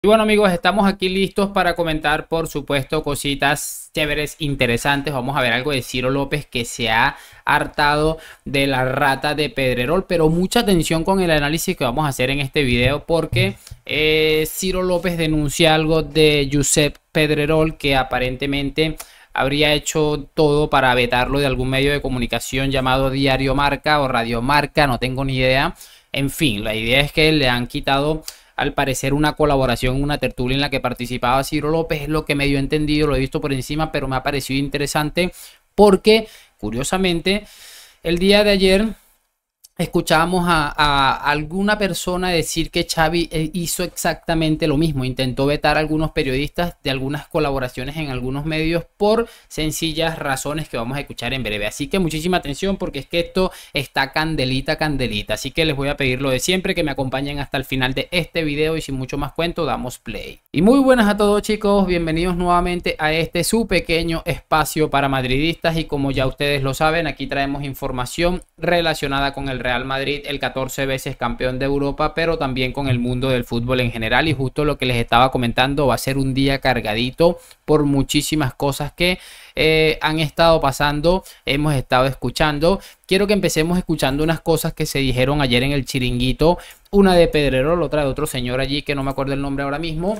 Y bueno amigos, estamos aquí listos para comentar, por supuesto, cositas chéveres, interesantes. Vamos a ver algo de Ciro López, que se ha hartado de la rata de Pedrerol, pero mucha atención con el análisis que vamos a hacer en este video, porque Ciro López denuncia algo de Josep Pedrerol, que aparentemente habría hecho todo para vetarlo de algún medio de comunicación llamado Diario Marca o Radio Marca, no tengo ni idea. En fin, la idea es que le han quitado, al parecer, una colaboración, una tertulia en la que participaba Ciro López. Es lo que medio he entendido, lo he visto por encima, pero me ha parecido interesante porque, curiosamente, el día de ayer escuchábamos a alguna persona decir que Xavi hizo exactamente lo mismo. Intentó vetar a algunos periodistas de algunas colaboraciones en algunos medios por sencillas razones que vamos a escuchar en breve. Así que muchísima atención, porque es que esto está candelita, candelita. Así que les voy a pedir lo de siempre, que me acompañen hasta el final de este video, y sin mucho más cuento, damos play. Y muy buenas a todos, chicos, bienvenidos nuevamente a este su pequeño espacio para madridistas. Y como ya ustedes lo saben, aquí traemos información relacionada con el Real Madrid, el 14 veces campeón de Europa, pero también con el mundo del fútbol en general. Y justo lo que les estaba comentando, va a ser un día cargadito por muchísimas cosas que han estado pasando, hemos estado escuchando. Quiero que empecemos escuchando unas cosas que se dijeron ayer en el Chiringuito, una de Pedrerol, otra de otro señor allí que no me acuerdo el nombre ahora mismo.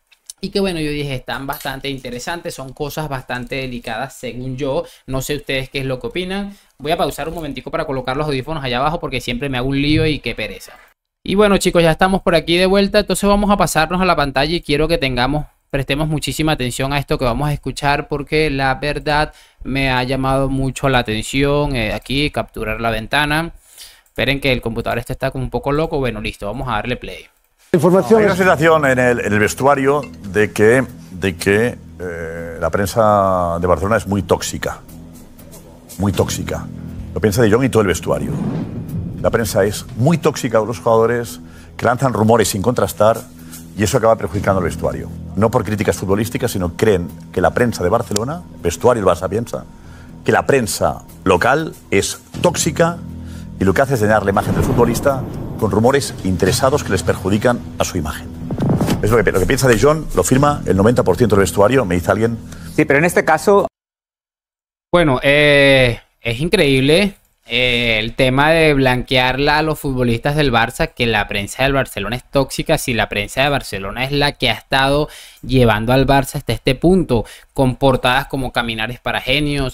Y que bueno, yo dije, están bastante interesantes, son cosas bastante delicadas según yo. No sé ustedes qué es lo que opinan. Voy a pausar un momentico para colocar los audífonos allá abajo, porque siempre me hago un lío y qué pereza. Y bueno, chicos, ya estamos por aquí de vuelta. Entonces vamos a pasarnos a la pantalla y quiero que prestemos muchísima atención a esto que vamos a escuchar, porque la verdad me ha llamado mucho la atención. Aquí, capturar la ventana. Esperen que el computador está como un poco loco. Bueno, listo, vamos a darle play. Hay una sensación en el vestuario de que la prensa de Barcelona es muy tóxica. Muy tóxica. Lo piensa De Jong y todo el vestuario. La prensa es muy tóxica con los jugadores, que lanzan rumores sin contrastar, y eso acaba perjudicando el vestuario. No por críticas futbolísticas, sino creen que la prensa de Barcelona, vestuario el Barça piensa, que la prensa local es tóxica y lo que hace es dañar la imagen del futbolista con rumores interesados que les perjudican a su imagen. Es lo que piensa De Jong, lo firma el 90% del vestuario, me dice alguien. Sí, pero en este caso... Bueno, es increíble el tema de blanquearla a los futbolistas del Barça, que la prensa del Barcelona es tóxica, si la prensa de Barcelona es la que ha estado llevando al Barça hasta este punto, con portadas como Caminares para Genios,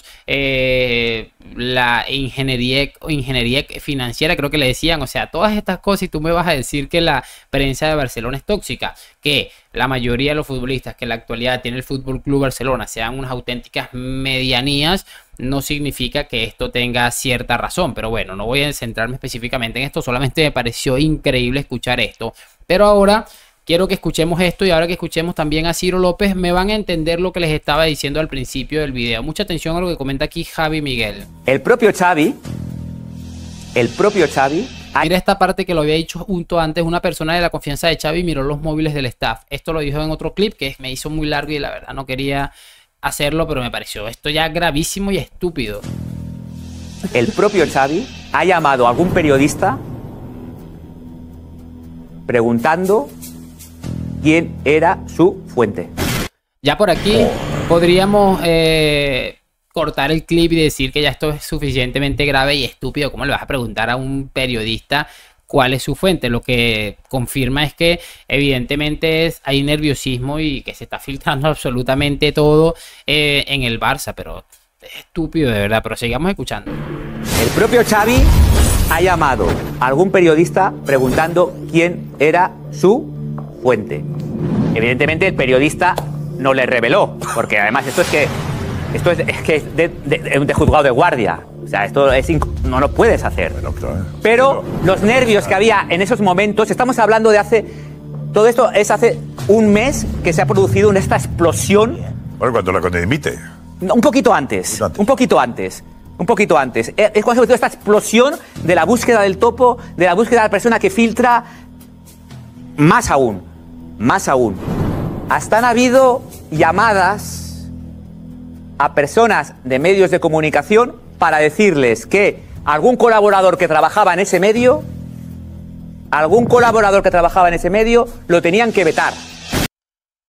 la ingeniería financiera, creo que le decían. O sea, todas estas cosas, y tú me vas a decir que la prensa de Barcelona es tóxica, que la mayoría de los futbolistas que en la actualidad tiene el Fútbol Club Barcelona sean unas auténticas medianías, no significa que esto tenga cierta razón. Pero bueno, no voy a centrarme específicamente en esto, solamente me pareció increíble escuchar esto. Pero ahora quiero que escuchemos esto, y ahora que escuchemos también a Ciro López, me van a entender lo que les estaba diciendo al principio del video. Mucha atención a lo que comenta aquí Javi Miguel. El propio Xavi... Mira esta parte que lo había dicho junto antes. Una persona de la confianza de Xavi miró los móviles del staff. Esto lo dijo en otro clip que me hizo muy largo y la verdad no quería hacerlo, pero me pareció esto ya gravísimo y estúpido. El propio Xavi ha llamado a algún periodista preguntando quién era su fuente. Ya por aquí podríamos cortar el clip y decir que ya esto es suficientemente grave y estúpido. ¿Cómo le vas a preguntar a un periodista cuál es su fuente? Lo que confirma es que evidentemente hay nerviosismo y que se está filtrando absolutamente todo en el Barça, pero es estúpido de verdad. Pero sigamos escuchando. El propio Xavi ha llamado a algún periodista preguntando quién era su fuente. Evidentemente el periodista no le reveló, porque además esto es de juzgado de guardia. O sea, esto no lo puedes hacer. Pero los nervios que había en esos momentos, estamos hablando de hace... Todo esto es hace un mes que se ha producido esta explosión. Bueno, cuando dimite. Un poquito antes. Es cuando se ha producido esta explosión de la búsqueda del topo, de la búsqueda de la persona que filtra. Más aún. Hasta han habido llamadas a personas de medios de comunicación para decirles que algún colaborador que trabajaba en ese medio lo tenían que vetar.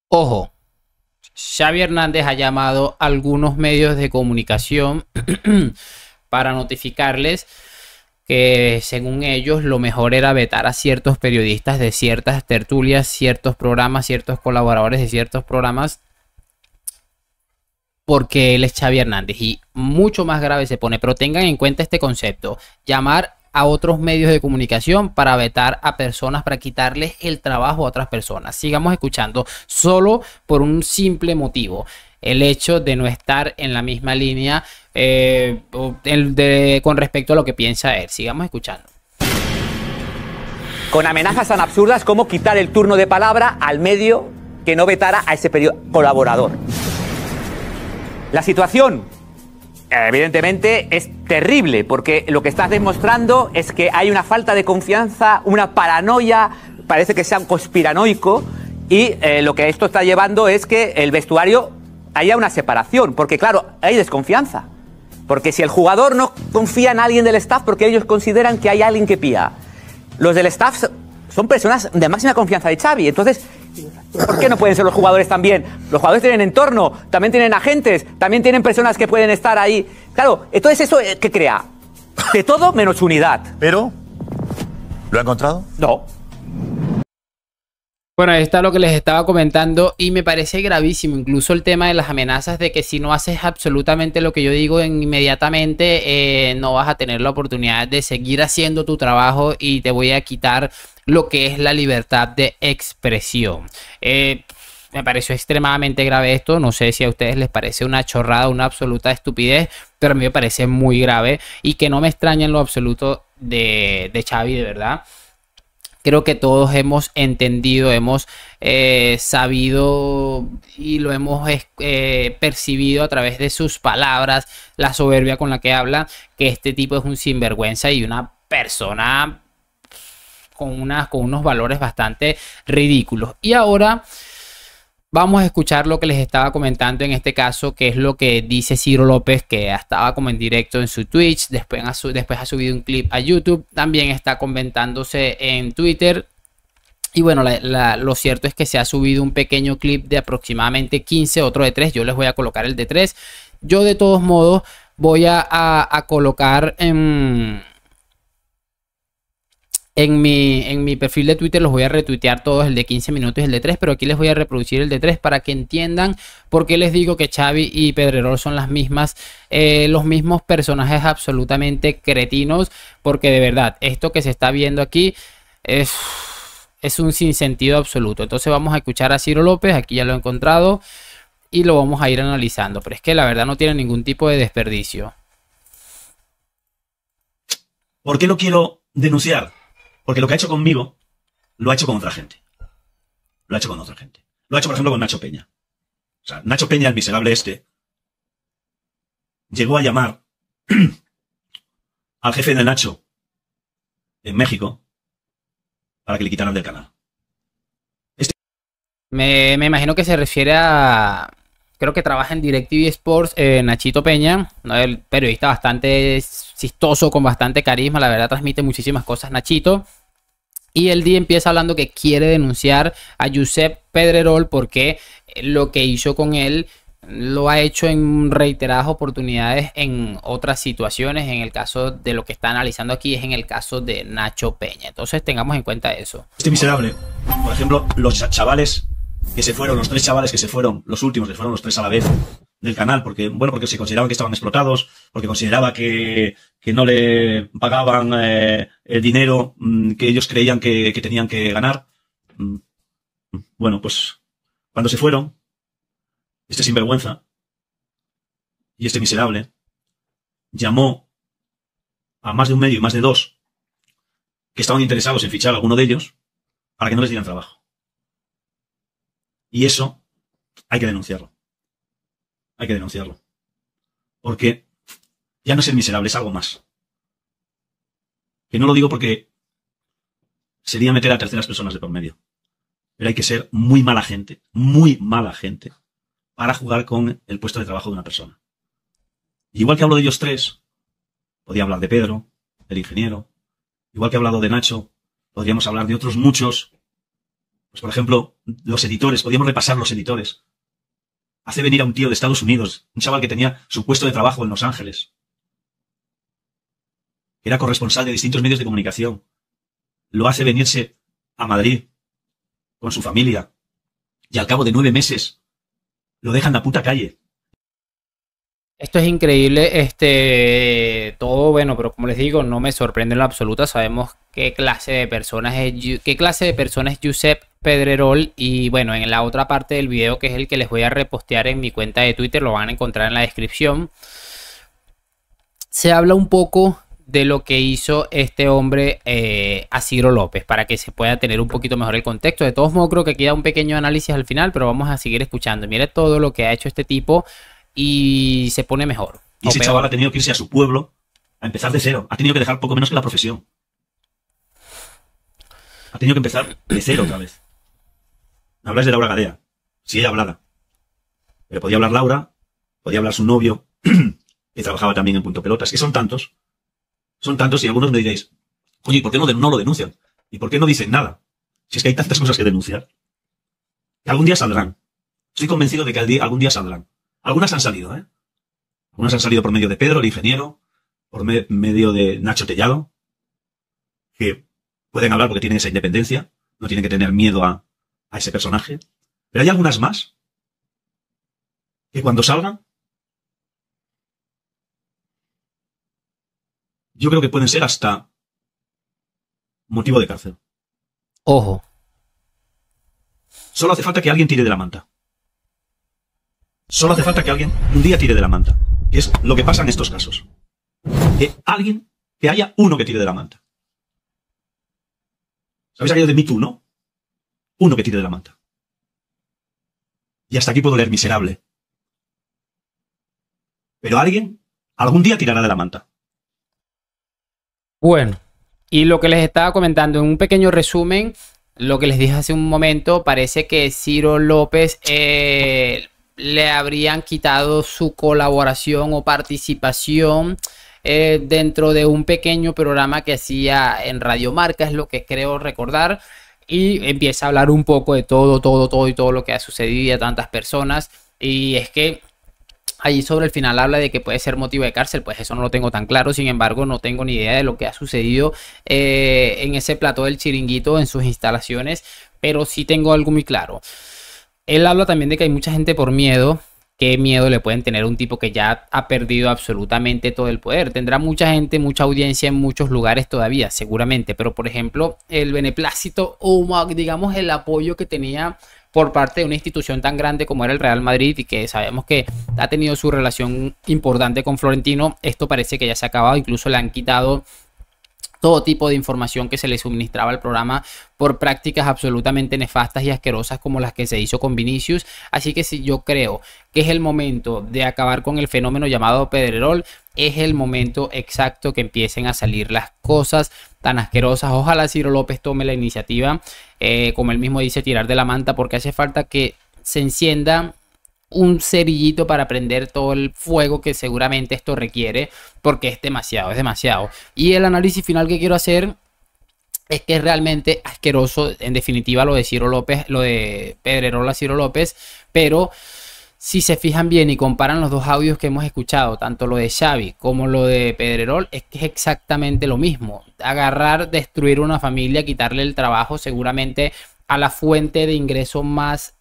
Ojo, Xavi Hernández ha llamado a algunos medios de comunicación para notificarles que según ellos lo mejor era vetar a ciertos periodistas de ciertas tertulias, ciertos programas, ciertos colaboradores de ciertos programas, porque él es Xavi Hernández. Y mucho más grave se pone, pero tengan en cuenta este concepto: llamar a otros medios de comunicación para vetar a personas, para quitarles el trabajo a otras personas. Sigamos escuchando, solo por un simple motivo: el hecho de no estar en la misma línea con respecto a lo que piensa él. Sigamos escuchando. Con amenazas tan absurdas como quitar el turno de palabra al medio que no vetara a ese colaborador. La situación, evidentemente, es terrible, porque lo que estás demostrando es que hay una falta de confianza, una paranoia, parece que sea un conspiranoico, y lo que esto está llevando es que el vestuario haya una separación, porque claro, hay desconfianza. Porque si el jugador no confía en alguien del staff, porque ellos consideran que hay alguien que pía. Los del staff son personas de máxima confianza de Xavi. Entonces, ¿por qué no pueden ser los jugadores también? Los jugadores tienen entorno, también tienen agentes, también tienen personas que pueden estar ahí. Claro, entonces eso ¿qué crea? De todo menos unidad. ¿Pero lo ha encontrado? No. Bueno, ahí está lo que les estaba comentando y me parece gravísimo incluso el tema de las amenazas de que si no haces absolutamente lo que yo digo inmediatamente no vas a tener la oportunidad de seguir haciendo tu trabajo y te voy a quitar lo que es la libertad de expresión. Me pareció extremadamente grave esto. No sé si a ustedes les parece una chorrada, una absoluta estupidez, pero a mí me parece muy grave y que no me extraña en lo absoluto de Xavi, de verdad. Creo que todos hemos entendido, hemos sabido y lo hemos percibido a través de sus palabras, la soberbia con la que habla, que este tipo es un sinvergüenza y una persona con unos valores bastante ridículos. Y ahora vamos a escuchar lo que les estaba comentando en este caso, que es lo que dice Ciro López, que estaba como en directo en su Twitch, después ha subido un clip a YouTube, también está comentándose en Twitter. Y bueno, lo cierto es que se ha subido un pequeño clip de aproximadamente 15, otro de 3. Yo les voy a colocar el de 3. Yo de todos modos voy a colocar en mi perfil de Twitter, los voy a retuitear todos, el de 15 minutos y el de 3, pero aquí les voy a reproducir el de 3 para que entiendan por qué les digo que Xavi y Pedrerol son los mismos personajes absolutamente cretinos, porque de verdad, esto que se está viendo aquí es un sinsentido absoluto. Entonces vamos a escuchar a Ciro López, aquí ya lo he encontrado, y lo vamos a ir analizando, pero es que la verdad no tiene ningún tipo de desperdicio. ¿Por qué lo quiero denunciar? Porque lo que ha hecho conmigo, lo ha hecho con otra gente. Lo ha hecho con otra gente. Lo ha hecho, por ejemplo, con Nacho Peña. O sea, Nacho Peña, el miserable este, llegó a llamar al jefe de Nacho en México para que le quitaran del canal. Me imagino que se refiere a... Creo que trabaja en DirecTV Sports, Nachito Peña, ¿no? El periodista bastante chistoso, con bastante carisma, la verdad transmite muchísimas cosas Nachito. Y el día empieza hablando que quiere denunciar a Josep Pedrerol porque lo que hizo con él lo ha hecho en reiteradas oportunidades en otras situaciones. En el caso de lo que está analizando aquí es en el caso de Nacho Peña. Entonces tengamos en cuenta eso. Este miserable, por ejemplo, los chavales que se fueron, los 3 chavales que se fueron, los últimos que fueron los 3 a la vez del canal, porque se consideraban que estaban explotados, porque consideraba que no le pagaban el dinero que ellos creían que tenían que ganar. Bueno, pues cuando se fueron, este sinvergüenza y este miserable llamó a más de un medio y más de 2 que estaban interesados en fichar a alguno de ellos para que no les dieran trabajo. Y eso hay que denunciarlo. Hay que denunciarlo. Porque ya no es el miserable, es algo más. Que no lo digo porque sería meter a terceras personas de por medio. Pero hay que ser muy mala gente para jugar con el puesto de trabajo de una persona. Y igual que hablo de ellos 3, podría hablar de Pedro, del ingeniero. Igual que he hablado de Nacho, podríamos hablar de otros muchos Pues por ejemplo, los editores, podíamos repasar los editores. Hace venir a un tío de Estados Unidos, un chaval que tenía su puesto de trabajo en Los Ángeles. Era corresponsal de distintos medios de comunicación. Lo hace venirse a Madrid con su familia. Y al cabo de 9 meses lo dejan en la puta calle. Esto es increíble, todo bueno, pero como les digo, no me sorprende en lo absoluto. Sabemos qué clase de personas es Josep Pedrerol. Y bueno, en la otra parte del video, que es el que les voy a repostear en mi cuenta de Twitter, lo van a encontrar en la descripción. Se habla un poco de lo que hizo este hombre a Ciro López, para que se pueda tener un poquito mejor el contexto. De todos modos, creo que queda un pequeño análisis al final, pero vamos a seguir escuchando. Mire todo lo que ha hecho este tipo y se pone mejor. Y ese chaval ha tenido que irse a su pueblo a empezar de cero. Ha tenido que dejar poco menos que la profesión. Ha tenido que empezar de cero otra vez. Me habláis de Laura Gadea. Si ella hablara. Pero podía hablar Laura, podía hablar su novio, que trabajaba también en Punto Pelotas. Que son tantos. Son tantos y algunos me diréis, oye, ¿y por qué no lo denuncian? ¿Y por qué no dicen nada? Si es que hay tantas cosas que denunciar. Que algún día saldrán. Estoy convencido de que algún día saldrán. Algunas han salido, ¿eh? Algunas han salido por medio de Pedro, el ingeniero, por medio de Nacho Tellado, que pueden hablar porque tienen esa independencia, no tienen que tener miedo a ese personaje. Pero hay algunas más que cuando salgan, yo creo que pueden ser hasta motivo de cárcel. Ojo. Solo hace falta que alguien tire de la manta. Solo hace falta que alguien un día tire de la manta. Que es lo que pasa en estos casos. Que haya uno que tire de la manta. ¿Sabéis aquello de Me Too, no? Uno que tire de la manta. Y hasta aquí puedo leer miserable. Pero alguien algún día tirará de la manta. Bueno, y lo que les estaba comentando en un pequeño resumen, lo que les dije hace un momento, parece que Ciro López le habrían quitado su colaboración o participación dentro de un pequeño programa que hacía en Radio Marca, es lo que creo recordar, y empieza a hablar un poco de todo lo que ha sucedido y a tantas personas. Y es que ahí sobre el final habla de que puede ser motivo de cárcel, pues eso no lo tengo tan claro. Sin embargo, no tengo ni idea de lo que ha sucedido en ese plató del Chiringuito, en sus instalaciones, pero sí tengo algo muy claro. Él habla también de que hay mucha gente por miedo. ¿Qué miedo le pueden tener a un tipo que ya ha perdido absolutamente todo el poder? Tendrá mucha gente, mucha audiencia en muchos lugares todavía, seguramente. Pero, por ejemplo, el beneplácito o, digamos, el apoyo que tenía por parte de una institución tan grande como era el Real Madrid, y que sabemos que ha tenido su relación importante con Florentino, esto parece que ya se ha acabado. Incluso le han quitado todo tipo de información que se le suministraba al programa por prácticas absolutamente nefastas y asquerosas como las que se hizo con Vinicius. Así que si yo creo que es el momento de acabar con el fenómeno llamado Pedrerol, es el momento exacto que empiecen a salir las cosas tan asquerosas. Ojalá Ciro López tome la iniciativa, como él mismo dice, tirar de la manta, porque hace falta que se encienda un cerillito para prender todo el fuego que seguramente esto requiere, porque es demasiado, es demasiado. Y el análisis final que quiero hacer es que es realmente asqueroso, en definitiva, lo de Ciro López, lo de Pedrerol a Ciro López, pero si se fijan bien y comparan los dos audios que hemos escuchado, tanto lo de Xavi como lo de Pedrerol, es que es exactamente lo mismo. Agarrar, destruir una familia, quitarle el trabajo, seguramente a la fuente de ingreso más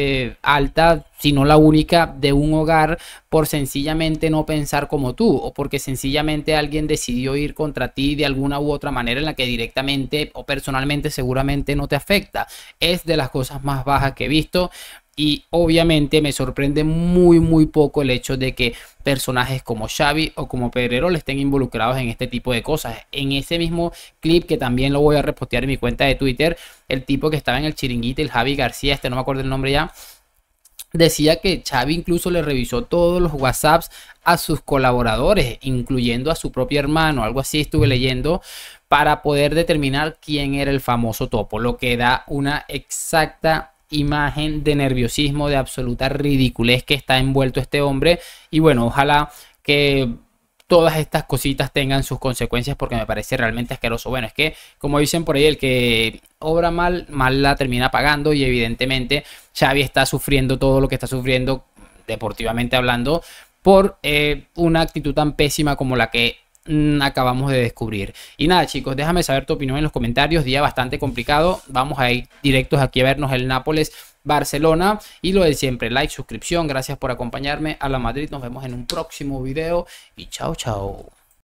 alta, si no la única, de un hogar, por sencillamente no pensar como tú, o porque sencillamente alguien decidió ir contra ti de alguna u otra manera en la que directamente o personalmente seguramente no te afecta. Es de las cosas más bajas que he visto. Y obviamente me sorprende muy poco el hecho de que personajes como Xavi o como Pedrerol estén involucrados en este tipo de cosas. En ese mismo clip, que también lo voy a repostear en mi cuenta de Twitter, el tipo que estaba en el Chiringuito, el Javi García, no me acuerdo el nombre ya, decía que Xavi incluso le revisó todos los WhatsApps a sus colaboradores, incluyendo a su propio hermano, algo así estuve leyendo, para poder determinar quién era el famoso topo, lo que da una exacta imagen de nerviosismo, de absoluta ridiculez que está envuelto este hombre. Y bueno, ojalá que todas estas cositas tengan sus consecuencias, porque me parece realmente asqueroso. Bueno, es que como dicen por ahí, el que obra mal, mal la termina pagando, y evidentemente Xavi está sufriendo todo lo que está sufriendo deportivamente hablando por una actitud tan pésima como la que acabamos de descubrir. Y nada, chicos, déjame saber tu opinión en los comentarios. Día bastante complicado. Vamos a ir directos aquí a vernos el Nápoles Barcelona, y lo de siempre, like, suscripción. Gracias por acompañarme. A la Madrid, nos vemos en un próximo video y chao, chao.